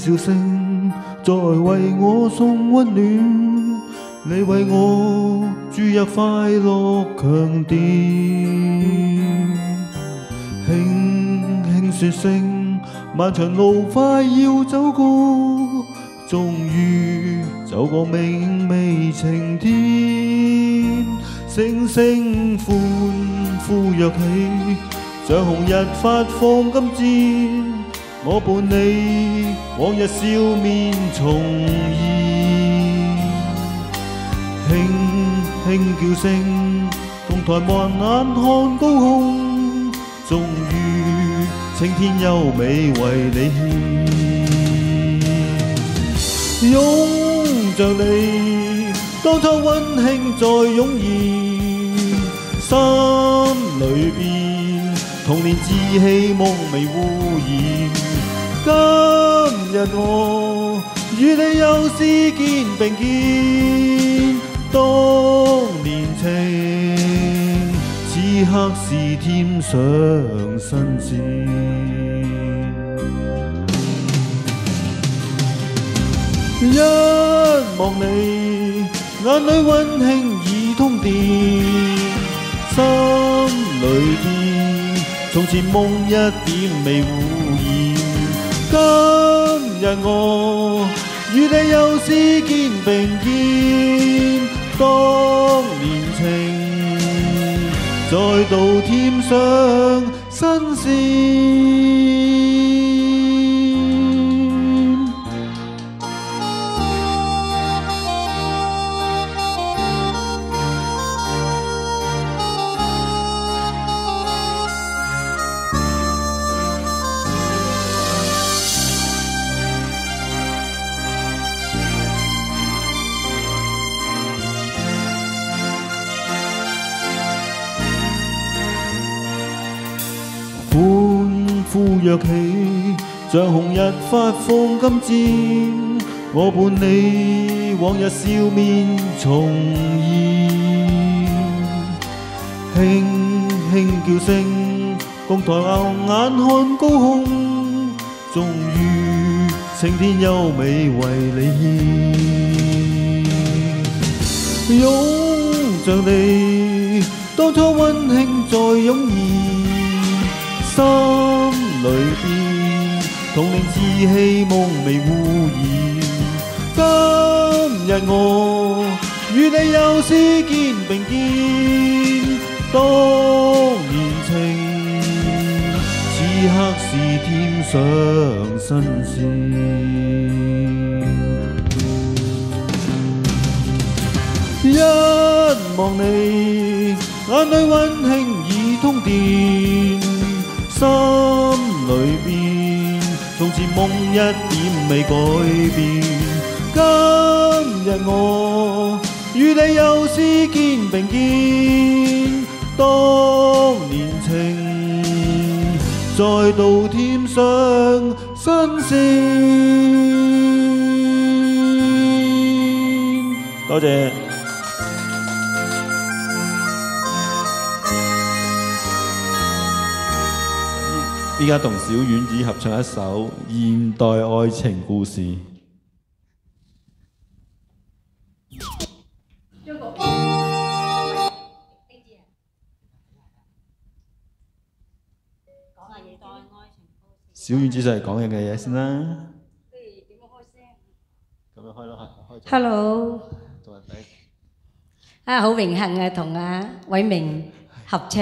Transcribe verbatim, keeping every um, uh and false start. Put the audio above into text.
笑聲，再為我送溫暖。你為我注入快樂強電，輕輕說聲，漫長路快要走過，終於走過明媚晴天。聲聲歡呼躍起，像紅日發放金箭，我伴你往日笑面重現。輕輕叫聲，同台望眼看高空，終於青天優美為你獻。擁着你，當初溫馨再湧現，心裏邊童年稚氣夢未污染。今日我與你又試肩並肩，當年情此刻是添上新鮮。一望你，眼裏溫馨已通電，心裏邊從前夢一點未污染。今日我與你又試肩並肩，當年情再度添上新鮮。歡呼躍起，像紅日發放金箭，我伴你往日笑面重現。輕輕叫聲，共抬眼看高空，終於青天優美為你獻。擁着你，當初溫馨再湧現，心裏邊童年稚氣夢未污染。今日我與你又試肩並肩，當年情此刻是添上新鮮。一望你，眼裏溫馨已通電，心裏邊從前夢一點未改變。今日我與你又試肩並肩，當年情再度添上新鮮。多謝。依家同小丸子合唱一首現代愛情故事。小丸子就係講嘅嘢先啦。咁樣開咯，開。 Hello。啊，好榮幸啊，同阿偉明合唱。